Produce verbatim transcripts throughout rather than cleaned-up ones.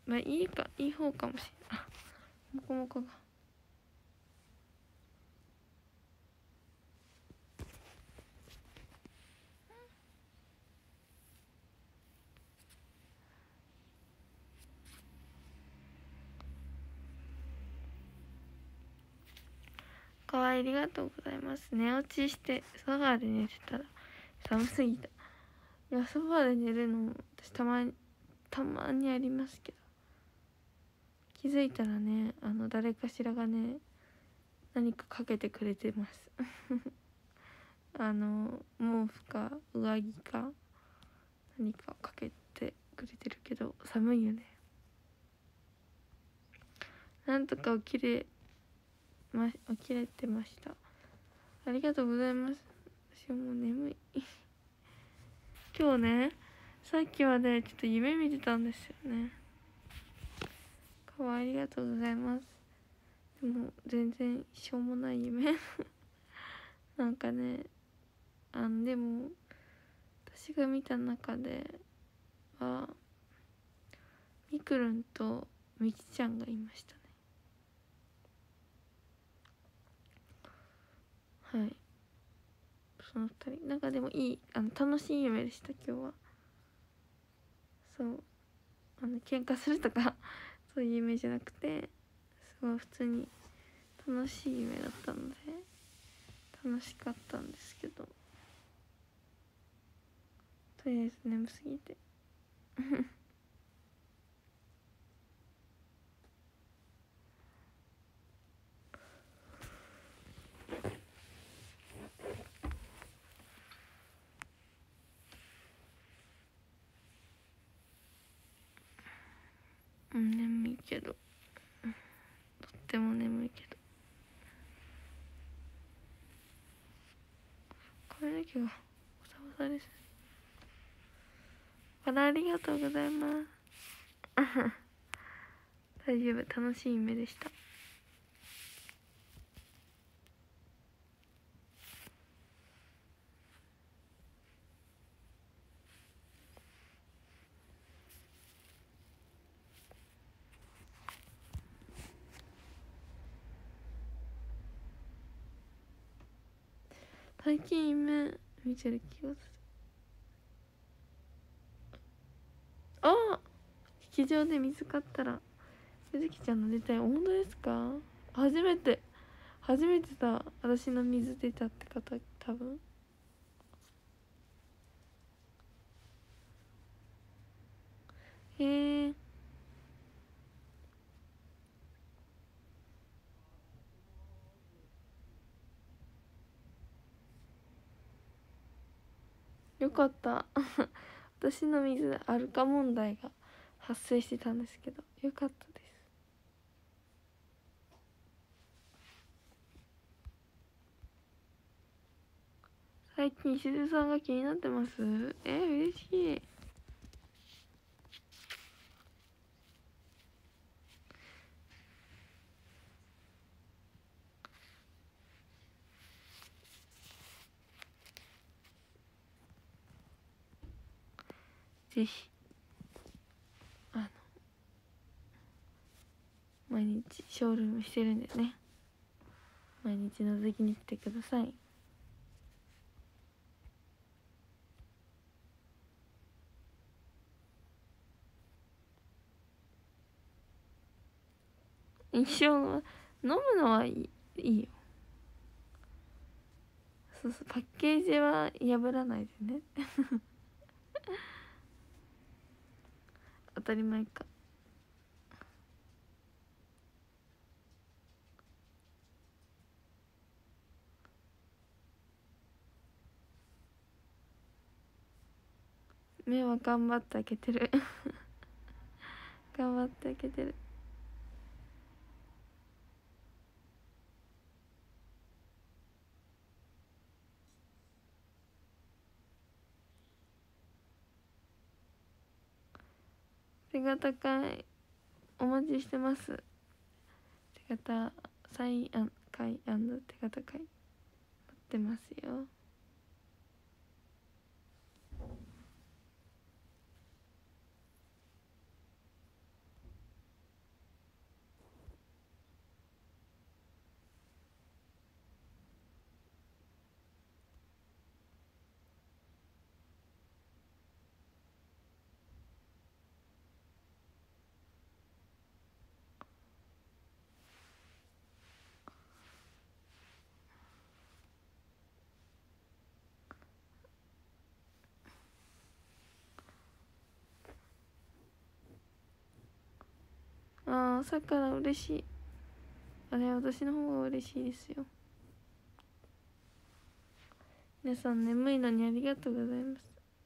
まあいいか、いい方かもしれない。あ、もこもこがかわいい、ありがとうございます。寝落ちしてソファーで寝てたら寒すぎた。いやソファーで寝るのも私たまにたまにありますけど、気づいたらね、あの誰かしらがね何かかけてくれてますあの毛布か上着か何かかけてくれてるけど寒いよね。なんとか起きれま起きれてました。ありがとうございます。私はもう眠い今日ね、さっきはねちょっと夢見てたんですよね。かわいい、ありがとうございます。でも全然しょうもない夢なんかね、あのでも私が見た中ではみくるんとみきちゃんがいましたね。はい、そのふたりなんかでもいい、あの楽しい夢でした今日は。そう、あの喧嘩するとかそういう夢じゃなくて、すごい普通に楽しい夢だったので楽しかったんですけど、とりあえず眠すぎてうん、眠いけど、とっても眠いけど髪の毛がボサボサです。あら、ありがとうございます大丈夫、楽しい夢でした。最近夢見てる気がする。あ、劇場で水買ったらゆずきちゃんの出たい。本当ですか？初めて初めてだ、私の水出たって方多分。へえ、よかった私の水でアルカ問題が発生してたんですけど、よかったです。最近しずさんが気になってます。えー、嬉しい。ぜひあの毎日ショールームしてるんでね、毎日覗きに来てください。一生飲むのはいい、いいよ。そうそう、パッケージは破らないでね当たり前か。目は頑張って開けてる頑張って開けてる。手形会お待ちしてます。手形サイン会手形会待ってますよ。 ん朝から嬉しい。あれ私の方が嬉しいですよ。皆さん眠いのにありがとうございます。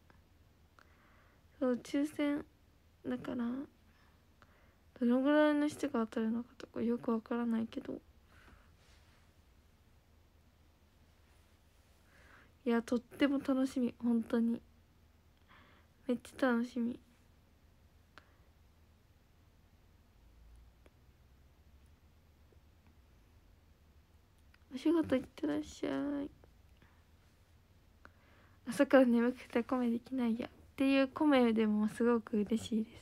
そう抽選だからどのぐらいの人が当たるのかとかよくわからないけど、いやとっても楽しみ。本当にめっちゃ楽しみ。お仕事行ってらっしゃい。朝から眠くてコメできないやっていうコメでもすごく嬉しいです。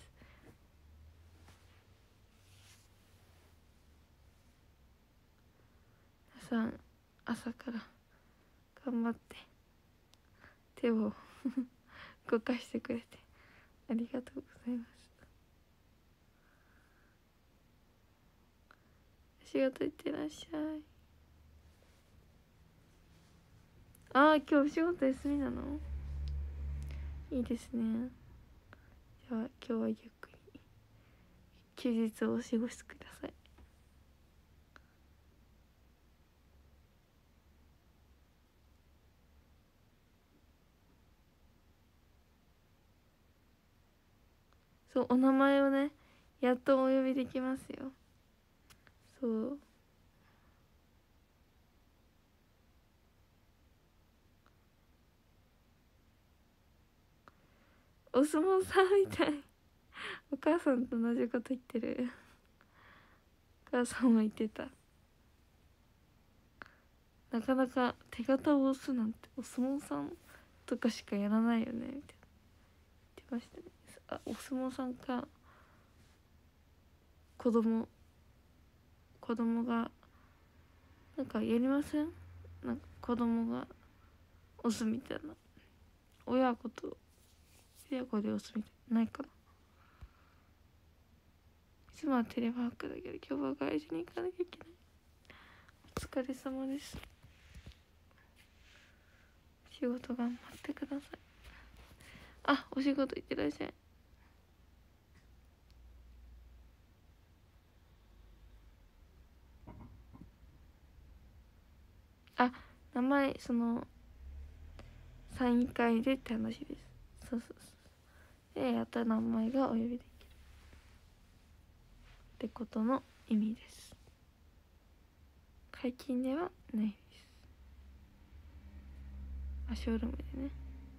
皆さん朝から頑張って手を動かしてくれてありがとうございます。お仕事行ってらっしゃい。ああ今日お仕事休みなの？いいですね。じゃあ今日はゆっくり休日をお過ごしください。そうお名前をねやっとお呼びできますよ。そうお相撲さんみたい。お母さんと同じこと言ってる。お母さんも言ってた。なかなか手形を押すなんてお相撲さんとかしかやらないよねみたいな言ってましたね。あお相撲さんか子供子供がなんかやりません？なんか子供が押すみたいな、親子と親子で押すみたいなないかな。いつもはテレワークだけど今日は会社に行かなきゃいけない。お疲れ様です。仕事頑張ってください。あお仕事行ってらっしゃい。あ名前そのサイン会でって話です。そうそうそうでやった名前がお呼びできるってことの意味です。解禁ではないです。あショールームでね。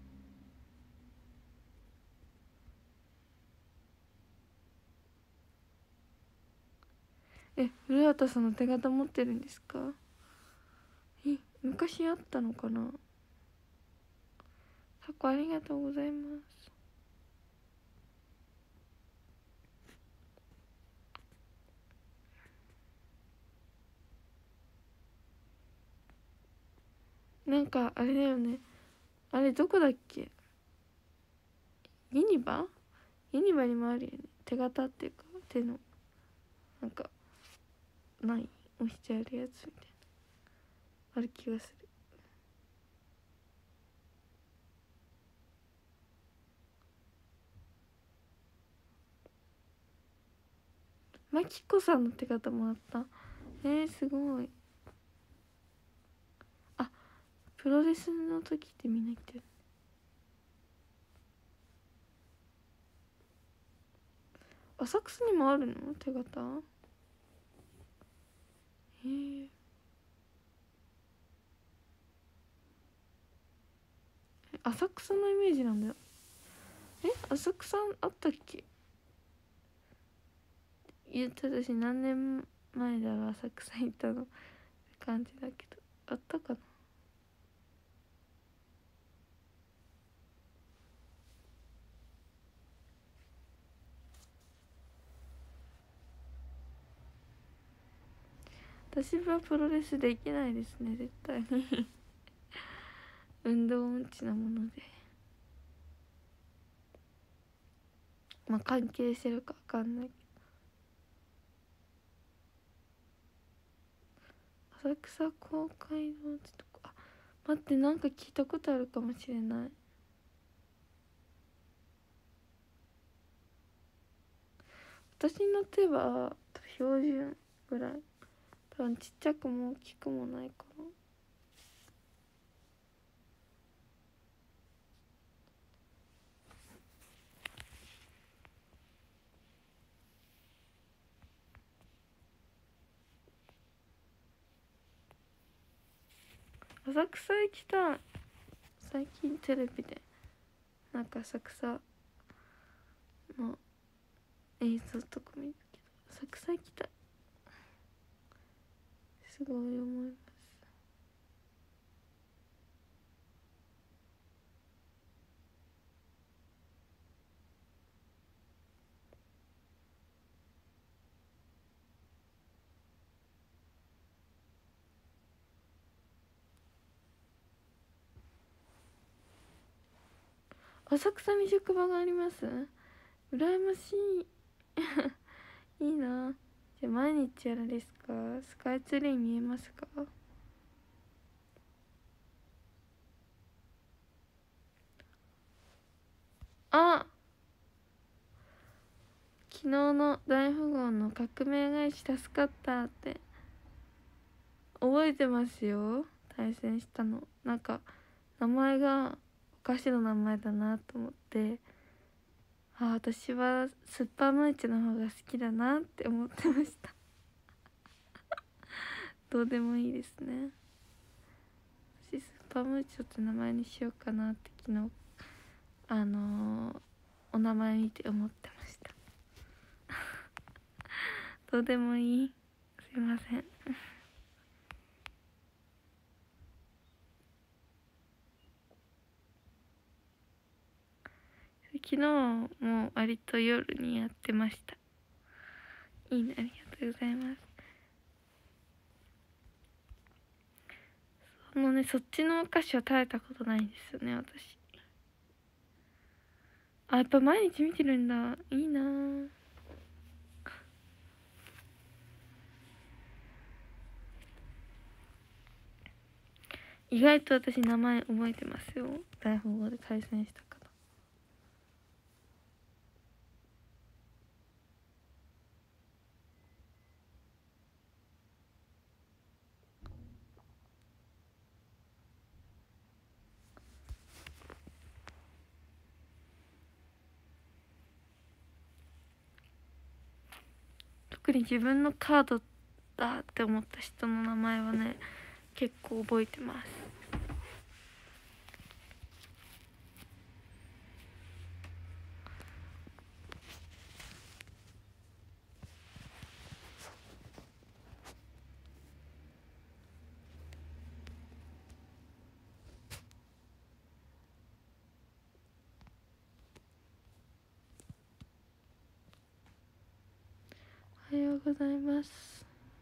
え古畑さんの手形持ってるんですか？え昔あったのかな。タコありがとうございます。なんかあれだよね、あれどこだっけ、ユニバユニバにもあるよね、手形っていうか手のなんかない押してあるやつみたいなある気がする。マキコさんの手形もあった。えー、すごい。あプロレスの時ってみんな言ってる。浅草にもあるの手形。えー、浅草のイメージなんだよ。え浅草あったっけ。言った私何年前だろ浅草行ったのって感じだけどあったかな。私はプロレスできないですね絶対に運動音痴なもので。まあ関係してるか分かんないけど。浅草公会堂ってとこ、あ待ってなんか聞いたことあるかもしれない。私の手は確標準ぐらい、多分ちっちゃくも大きくもないかな。浅草行きたい。最近テレビでなんか浅草の映像とか見るけど、浅草行きたい、すごい思います。浅草に職場があります。羨ましいいいな。じゃあ毎日やらですか。スカイツリー見えますか。あ、昨日の大富豪の革命返し助かったって覚えてますよ。対戦したの、なんか名前がお菓子の名前だなと思って、あ、私はスッパームーチョの方が好きだなって思ってましたどうでもいいですね。私スッパームーチョって名前にしようかなって昨日あのー、お名前見て思ってましたどうでもいい、すいません昨日も割と夜にやってました。いいね、ありがとうございます。そのね、そっちのお菓子は食べたことないんですよね、私。あ、やっぱ毎日見てるんだ、いいなぁ。意外と私名前覚えてますよ、大富豪で対戦した方。特に自分のカードだって思った人の名前はね、結構覚えてます。おはようございます。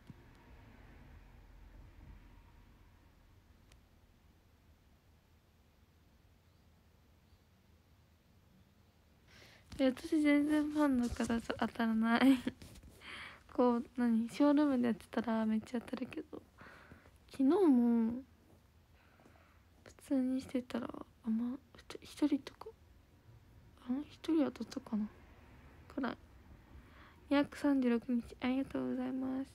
私全然ファンの方と当たらないこう何ショールームでやってたらめっちゃ当たるけど、昨日も普通にしてたらあんま一人とかあ一人当たったかなくらい。にひゃくさんじゅうろくにちありがとうございます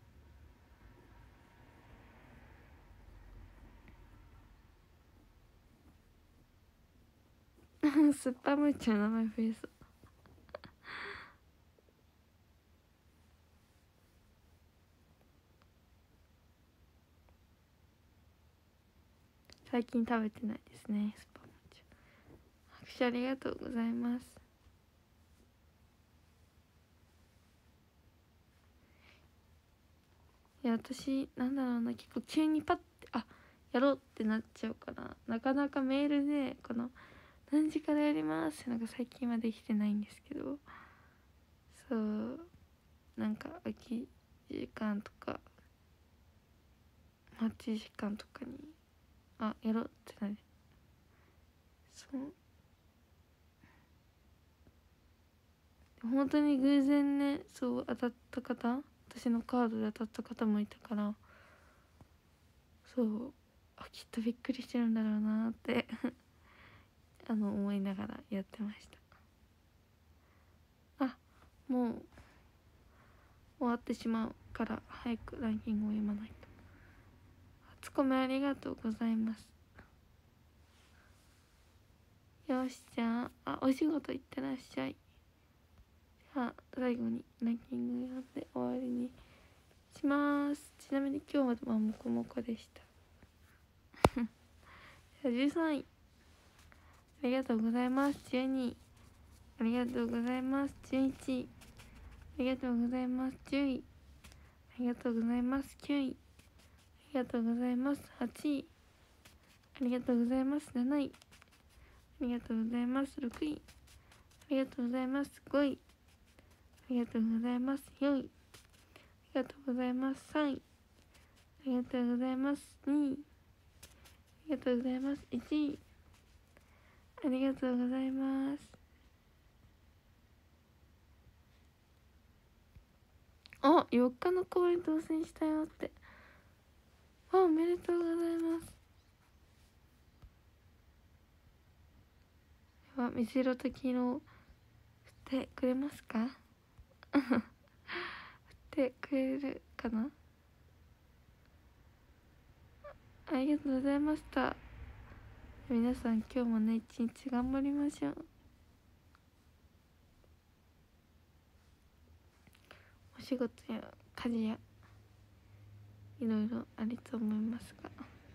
スッパムーチョの名前増えそう最近食べてないですね、スパムーチョ。拍手ありがとうございます。いや私なんだろうな、結構急にパッてあやろうってなっちゃうから、なかなかメールでこの何時からやりますってなんか最近はできてないんですけど、そうなんか空き時間とか待ち時間とかにあやろうってなる。そう本当に偶然ね、そう当たった方、私のカードで当たった方もいたから、そうあきっとびっくりしてるんだろうなってあの思いながらやってました。あもう終終わってしまうから早くランキングを読まないと。初コメありがとうございます。よし、じゃああお仕事行ってらっしゃい。じゃあ最後にランキング読んで終わりにします。ちなみに今日はもこもこでしたじゃあじゅうさんいありがとうございます。じゅうにいありがとうございます。じゅういちいありがとうございます。じゅういありがとうございます。きゅういありがとうございます。はちいありがとうございます。なないありがとうございます。ろくいありがとうございます。ごいありがとうございます。よんいありがとうございます。さんいありがとうございます。にいありがとうございます。いちいありがとうございます。あ、よっかの公演当選したよって。あ、おめでとうございます。では水色と黄色を振ってくれますか振ってくれるかな。ありがとうございました。皆さん今日もね一日頑張りましょう。お仕事や家事やいろいろあると思いますが、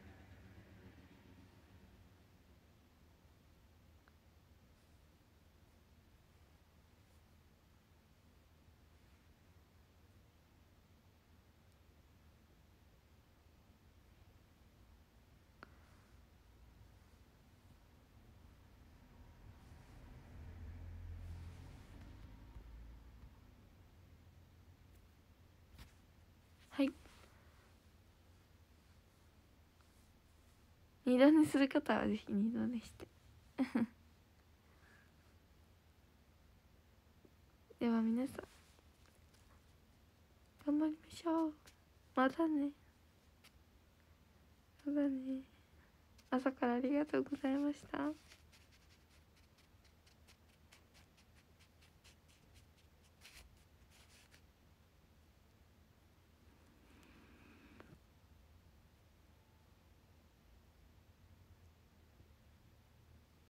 はい、二度寝する方はぜひ二度寝してでは皆さん頑張りましょう。またねまたね。朝からありがとうございました。